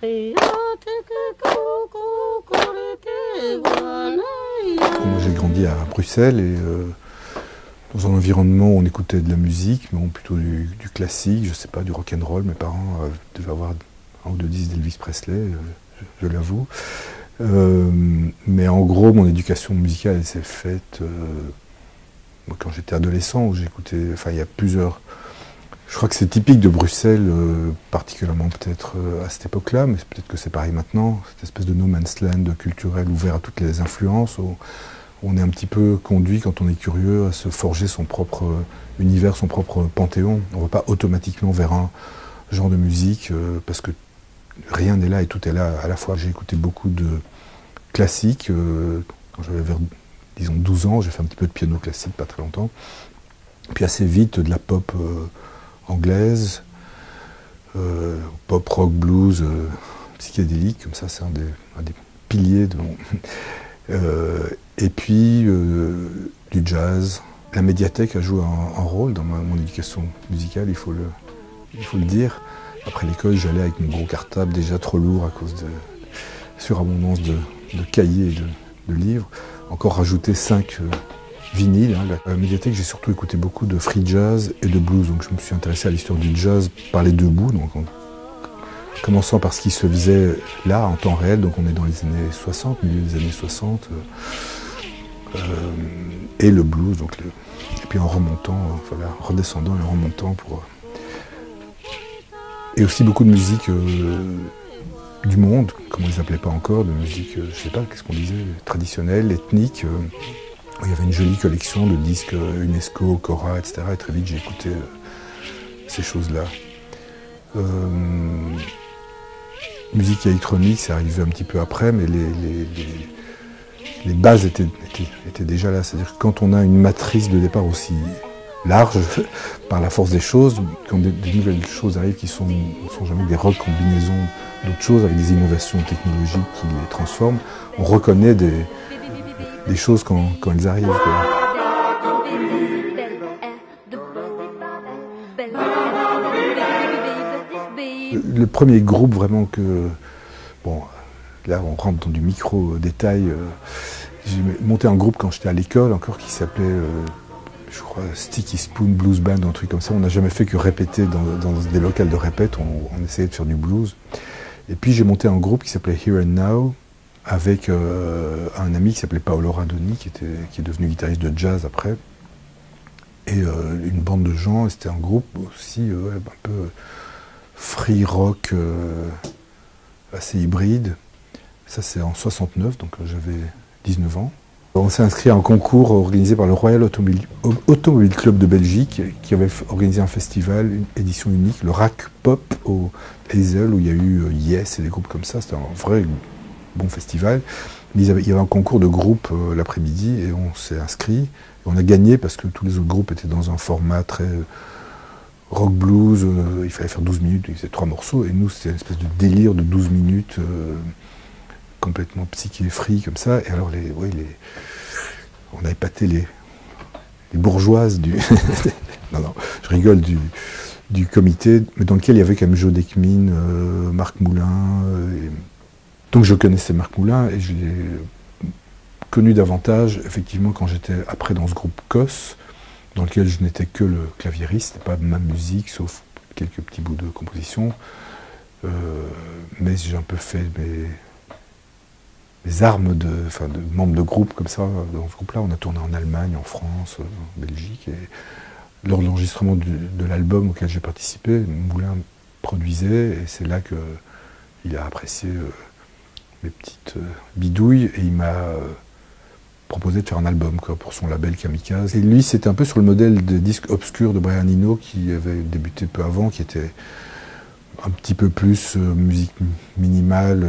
Moi j'ai grandi à Bruxelles et dans un environnement où on écoutait de la musique, mais plutôt du classique, je sais pas, du rock'n'roll. Mes parents devaient avoir un ou deux disques d'Elvis Presley, je l'avoue. Mais en gros, mon éducation musicale elle s'est faite quand j'étais adolescent, où j'écoutais, enfin il y a plusieurs. Je crois que c'est typique de Bruxelles, particulièrement peut-être à cette époque-là, mais peut-être que c'est pareil maintenant, cette espèce de no man's land culturel ouvert à toutes les influences, où on est un petit peu conduit, quand on est curieux, à se forger son propre univers, son propre panthéon. On ne va pas automatiquement vers un genre de musique, parce que rien n'est là et tout est là à la fois. J'ai écouté beaucoup de classiques, quand j'avais vers, disons, 12 ans, j'ai fait un petit peu de piano classique, pas très longtemps. Puis assez vite, de la pop anglaise, pop, rock, blues, psychédélique, comme ça, c'est un des piliers de mon... et puis du jazz. La médiathèque a joué un rôle dans mon éducation musicale, il faut le dire. Après l'école, j'allais avec mon gros cartable, déjà trop lourd à cause de surabondance de cahiers et de livres. Encore rajouter 5 vinyles. À la médiathèque, j'ai surtout écouté beaucoup de free jazz et de blues, donc je me suis intéressé à l'histoire du jazz par les deux bouts, donc en commençant par ce qui se faisait là, en temps réel, donc on est dans les années 60, milieu des années 60, et le blues, donc et puis en remontant, voilà, redescendant et en remontant pour... Et aussi beaucoup de musique du monde, comme on ne les appelait pas encore, de musique, je sais pas, qu'est-ce qu'on disait, traditionnelle, ethnique. Il y avait une jolie collection de disques UNESCO, Cora, etc. Et très vite j'ai écouté ces choses-là. Musique électronique, c'est arrivé un petit peu après, mais les bases étaient déjà là. C'est-à-dire que quand on a une matrice de départ aussi large, par la force des choses, quand des nouvelles choses arrivent qui ne sont jamais des recombinaisons d'autres choses, avec des innovations technologiques qui les transforment, on reconnaît des choses quand elles arrivent, quoi. Le premier groupe vraiment que... Bon, là on rentre dans du micro-détail. J'ai monté un groupe quand j'étais à l'école encore qui s'appelait, je crois, Sticky Spoon Blues Band, un truc comme ça. On n'a jamais fait que répéter dans des locales de répète, on essayait de faire du blues. Et puis j'ai monté un groupe qui s'appelait Here and Now, avec un ami qui s'appelait Paolo Radoni, qui est devenu guitariste de jazz après, et une bande de gens. C'était un groupe aussi un peu free rock, assez hybride. Ça c'est en 69, donc j'avais 19 ans. On s'est inscrit à un concours organisé par le Royal Automobile Club de Belgique, qui avait organisé un festival, une édition unique, le Rack Pop au Hazel, où il y a eu Yes et des groupes comme ça. C'était un vrai bon festival. Mais il y avait un concours de groupe l'après-midi et on s'est inscrit. Et on a gagné parce que tous les autres groupes étaient dans un format très rock blues. Il fallait faire 12 minutes, il faisait 3 morceaux. Et nous, c'était une espèce de délire de 12 minutes, complètement psyché free comme ça. Et alors, on a épaté les bourgeoises du... non, je rigole, du comité, mais dans lequel il y avait quand même Joe Dekmin, Marc Moulin. Donc je connaissais Marc Moulin et je l'ai connu davantage, effectivement, quand j'étais après dans ce groupe COS, dans lequel je n'étais que le claviériste, pas ma musique, sauf quelques petits bouts de composition. Mais j'ai un peu fait mes armes de membres de groupe comme ça. Dans ce groupe-là, on a tourné en Allemagne, en France, en Belgique. Et lors de l'enregistrement de l'album auquel j'ai participé, Moulin produisait, et c'est là qu'il a apprécié mes petites bidouilles, et il m'a proposé de faire un album pour son label Kamikaze. Et lui, c'était un peu sur le modèle des disques obscurs de Brian Eno, qui avait débuté peu avant, qui était un petit peu plus musique minimale.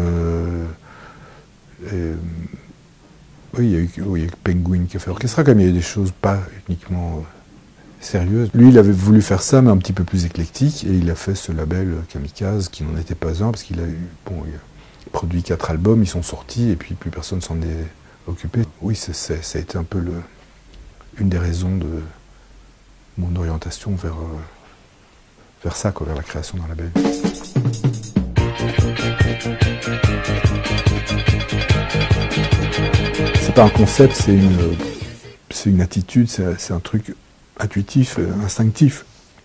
Oui, il y a eu Penguin qui a fait orchestra, quand même, il y a eu des choses pas uniquement sérieuses. Lui, il avait voulu faire ça, mais un petit peu plus éclectique, et il a fait ce label Kamikaze, qui n'en était pas un, parce qu'il a eu... Bon, il a produit 4 albums, ils sont sortis, et puis plus personne s'en est occupé. Oui, ça a été un peu une des raisons de mon orientation vers ça, vers la création d'un label. C'est pas un concept, c'est une attitude, c'est un truc intuitif, instinctif.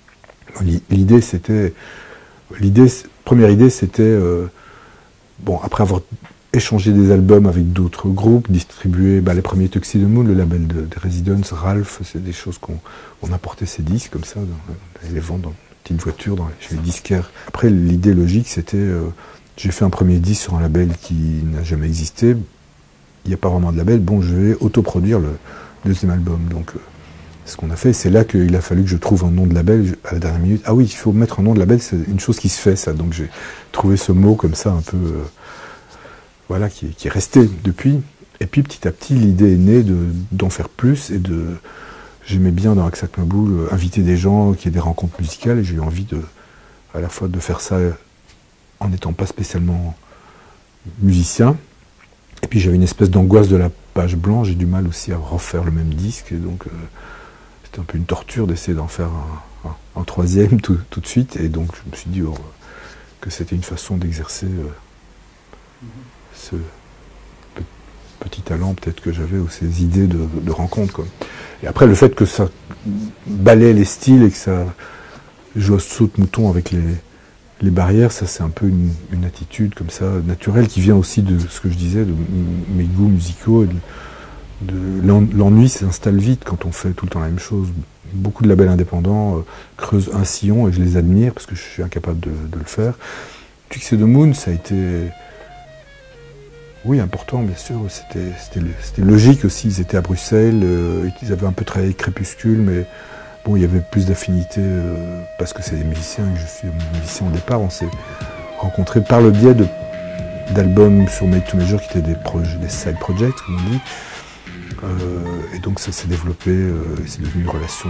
Première idée c'était, bon, après avoir échangé des albums avec d'autres groupes, distribué les premiers Tuxedo Moon, le label de Residence, Ralph, c'est des choses qu'on apportait ces disques comme ça, on les vend dans une petite voiture chez les disquaires. Après l'idée logique c'était, j'ai fait un premier disque sur un label qui n'a jamais existé, il n'y a pas vraiment de label, bon je vais autoproduire le deuxième album, donc ce qu'on a fait, c'est là qu'il a fallu que je trouve un nom de label à la dernière minute. Ah oui, il faut mettre un nom de label, c'est une chose qui se fait ça, donc j'ai trouvé ce mot comme ça un peu, voilà, qui est resté depuis. Et puis petit à petit, l'idée est née d'en faire plus et j'aimais bien dans Aksak Maboul inviter des gens qui aient des rencontres musicales et j'ai eu envie à la fois de faire ça en n'étant pas spécialement musicien. Et puis j'avais une espèce d'angoisse de la page blanche, j'ai du mal aussi à refaire le même disque et donc c'était un peu une torture d'essayer d'en faire un troisième tout de suite et donc je me suis dit que c'était une façon d'exercer ce petit talent peut-être que j'avais ou ces idées de rencontre quoi. Et après le fait que ça balaie les styles et que ça joue à saute-mouton avec les barrières, ça c'est un peu une attitude comme ça naturelle qui vient aussi de ce que je disais, de mes goûts musicaux. L'ennui s'installe vite quand on fait tout le temps la même chose. Beaucoup de labels indépendants creusent un sillon et je les admire parce que je suis incapable de le faire. Tuxedo Moon, ça a été, oui, important bien sûr, c'était logique aussi, ils étaient à Bruxelles, ils avaient un peu travaillé Crépuscule, mais bon, il y avait plus d'affinité parce que c'est des musiciens, et que je suis musicien au départ, on s'est rencontrés par le biais d'albums sur Made to Measure qui étaient des side projects, comme on dit. Et donc ça s'est développé, c'est devenu une relation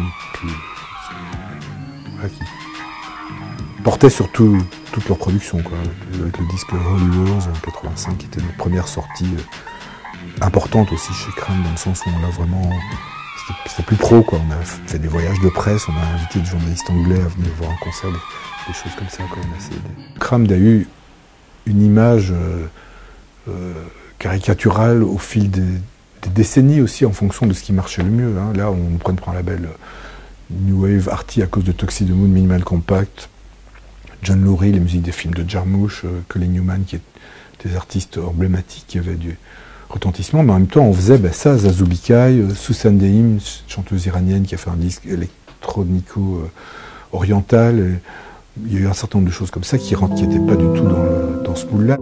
qui portait sur toute leur production, quoi, avec le disque Holy Wars en 85 qui était notre première sortie importante aussi chez Crame dans le sens où on l'a vraiment, c'était plus pro quoi, on a fait des voyages de presse, on a invité des journalistes anglais à venir voir un concert, des choses comme ça quoi, Crame a eu une image caricaturale au fil des décennies aussi en fonction de ce qui marchait le mieux. Hein. Là, on prend un label New Wave Arty à cause de Tuxedo Moon, Minimal Compact, John Lurie, les musiques des films de Jarmusch, Colin Newman, qui étaient des artistes emblématiques qui avaient du retentissement, mais en même temps, on faisait ça, Zazou Bikay, Susan Deim, chanteuse iranienne qui a fait un disque électronico-oriental. Il y a eu un certain nombre de choses comme ça qui n'étaient pas du tout dans ce moule-là.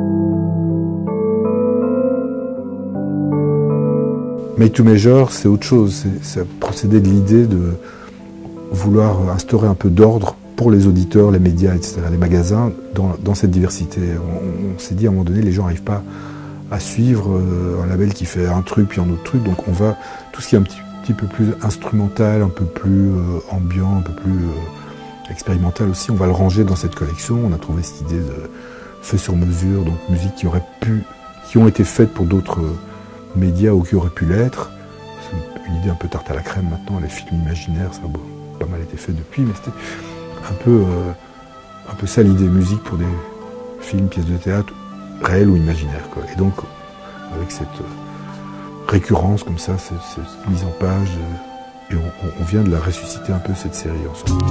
Made to Measure, c'est autre chose. Ça procédait de l'idée de vouloir instaurer un peu d'ordre pour les auditeurs, les médias, etc., les magasins, dans cette diversité. On s'est dit à un moment donné, les gens n'arrivent pas à suivre un label qui fait un truc puis un autre truc, donc on va, tout ce qui est un petit peu plus instrumental, un peu plus ambiant, un peu plus expérimental aussi, on va le ranger dans cette collection. On a trouvé cette idée de fait sur mesure, donc musique qui ont été faites pour d'autres médias ou qui auraient pu l'être. C'est une idée un peu tarte à la crème maintenant, les films imaginaires, ça a pas mal été fait depuis, mais c'était un peu ça l'idée, musique pour des films, pièces de théâtre, réelles ou imaginaires, quoi. Et donc, avec cette récurrence comme ça, cette mise en page, et on vient de la ressusciter un peu cette série ensemble.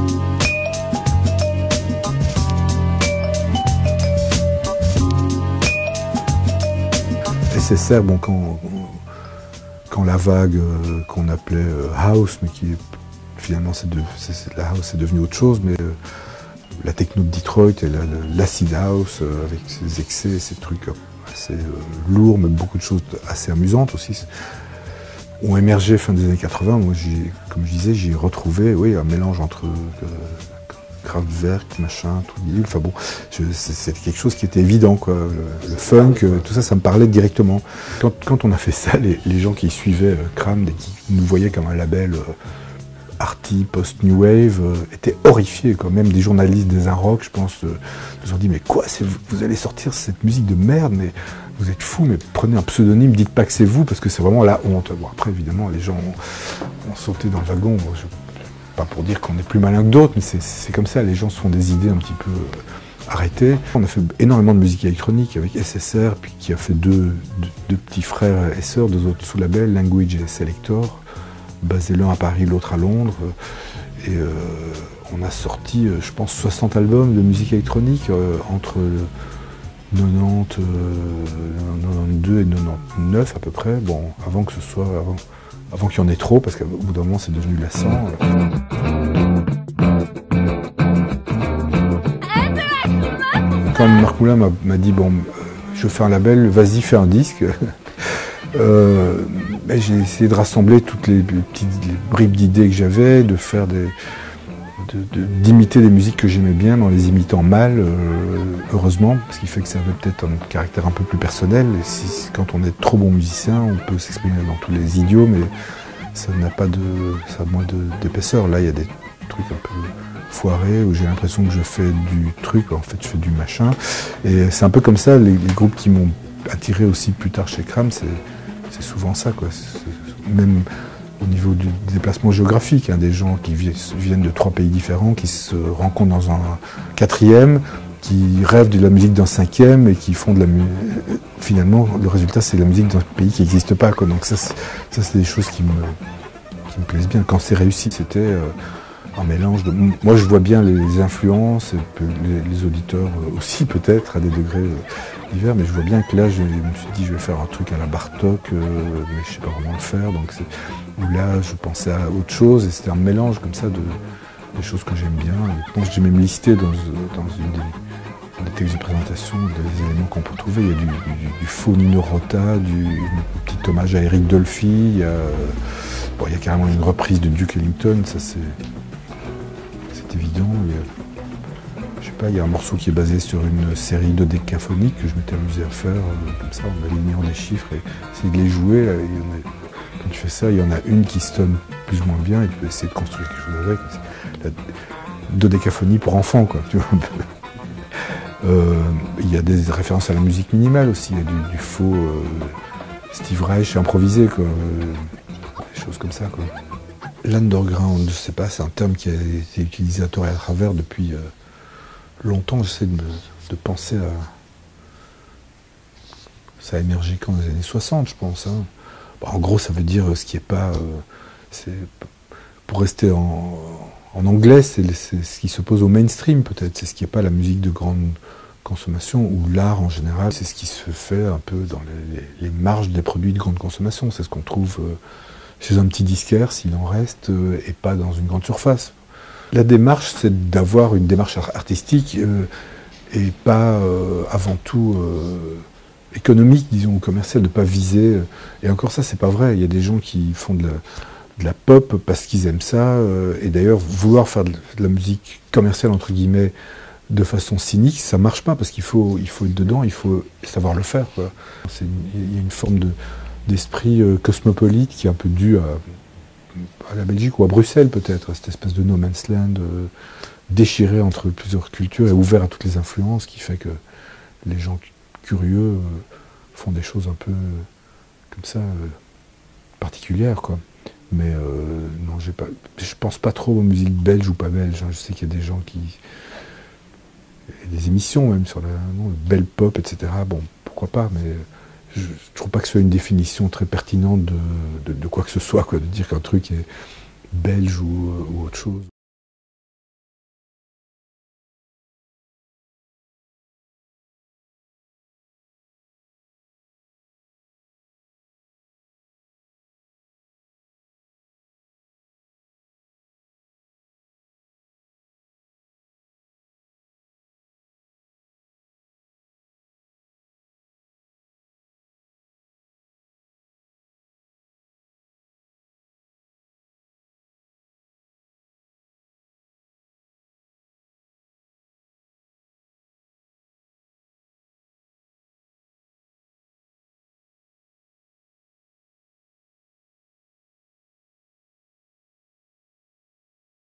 SSR, bon, quand la vague qu'on appelait house, mais qui finalement la house est devenue autre chose, mais la techno de Detroit et l'acid house avec ses excès, ces trucs assez lourds, mais beaucoup de choses assez amusantes aussi, ont émergé fin des années 80. Moi, comme je disais, j'ai retrouvé un mélange entre Kraftwerk, machin, tout bidule. Enfin bon, c'était quelque chose qui était évident, quoi. Le funk, tout ça, ça me parlait directement. Quand on a fait ça, les gens qui suivaient Cram et qui nous voyaient comme un label arty, post-new wave, étaient horrifiés, quoi. Même des journalistes des Rock, je pense, nous ont dit mais quoi, vous allez sortir cette musique de merde, mais vous êtes fous, mais prenez un pseudonyme, dites pas que c'est vous, parce que c'est vraiment la honte. Bon, après, évidemment, les gens ont sauté dans le wagon. Pas pour dire qu'on est plus malin que d'autres, mais c'est comme ça, les gens se font des idées un petit peu arrêté. On a fait énormément de musique électronique avec SSR, puis qui a fait deux petits frères et sœurs, deux autres sous-labels, Language et Selector, basés l'un à Paris, l'autre à Londres. Et on a sorti, je pense, 60 albums de musique électronique entre 90, 92 et 99 à peu près. Bon, avant que ce soit, avant qu'il y en ait trop, parce qu'au bout d'un moment c'est devenu lassant. Quand Marc Moulin m'a dit bon, je fais un label, vas-y fais un disque. J'ai essayé de rassembler toutes les bribes d'idées que j'avais, de faire d'imiter des musiques que j'aimais bien, mais en les imitant mal, heureusement, ce qui fait que ça avait peut-être un caractère un peu plus personnel. Et quand on est trop bon musicien, on peut s'exprimer dans tous les idiots, mais ça n'a pas ça a moins d'épaisseur. Là, il y a des trucs un peu foirés où j'ai l'impression que je fais du truc, en fait, je fais du machin. Et c'est un peu comme ça, les groupes qui m'ont attiré aussi plus tard chez Cram, c'est souvent ça, quoi. Même au niveau du déplacement géographique, hein, des gens qui viennent de 3 pays différents, qui se rencontrent dans un 4e, qui rêvent de la musique d'un 5e et qui font de la musique. Finalement, le résultat, c'est la musique d'un pays qui n'existe pas, quoi. Donc ça, c'est des choses qui me plaisent bien. Quand c'est réussi, c'était un mélange de... Moi, je vois bien les influences, les auditeurs aussi, peut-être, à des degrés divers, mais je vois bien que là, je me suis dit, je vais faire un truc à la Bartok, mais je ne sais pas comment le faire. Donc où là, je pensais à autre chose, et c'était un mélange comme ça des choses que j'aime bien. Je pense que j'ai même listé dans une des textes de présentation des éléments qu'on peut trouver. Il y a du faux Nino Rota, du petit hommage à Eric Dolphy, il y a carrément une reprise de Duke Ellington, ça c'est évident. Il y a un morceau qui est basé sur une série de décaphoniques que je m'étais amusé à faire, comme ça, en alignant des chiffres et essayer de les jouer. Quand tu fais ça, il y en a une qui sonne plus ou moins bien et tu peux essayer de construire quelque chose avec. Dodécaphonie pour enfants, quoi. Tu vois, un peu. Il y a des références à la musique minimale aussi, il y a du faux Steve Reich improvisé, quoi. Des choses comme ça, quoi. L'underground, je sais pas, c'est un terme qui a été utilisé à tort et à travers depuis longtemps. J'essaie de penser à... Ça a émergé quand, dans les années 60, je pense. Hein. Bon, en gros, ça veut dire ce qui est pas... pour rester en anglais, c'est ce qui s'oppose au mainstream, peut-être. C'est ce qui n'est pas la musique de grande consommation, ou l'art en général. C'est ce qui se fait un peu dans les marges des produits de grande consommation. C'est ce qu'on trouve... chez un petit disquaire, s'il en reste, et pas dans une grande surface. La démarche, c'est d'avoir une démarche artistique et pas avant tout économique, disons, ou commerciale, de ne pas viser. Et encore ça, c'est pas vrai. Il y a des gens qui font de la pop parce qu'ils aiment ça. Et d'ailleurs, vouloir faire de la musique commerciale, entre guillemets, de façon cynique, ça marche pas parce qu'il faut être dedans, il faut savoir le faire, quoi. Il y a une forme d'esprit cosmopolite qui est un peu dû à la Belgique ou à Bruxelles peut-être, cette espèce de no man's land déchiré entre plusieurs cultures et ouvert à toutes les influences, qui fait que les gens curieux font des choses un peu comme ça particulières, quoi. Mais non, je pense pas trop aux musiques belges ou pas belges. Hein. Je sais qu'il y a des gens qui... des émissions même sur la belle pop, etc. Bon, pourquoi pas, mais... Je ne trouve pas que ce soit une définition très pertinente de quoi que ce soit, quoi, de dire qu'un truc est belge ou autre chose.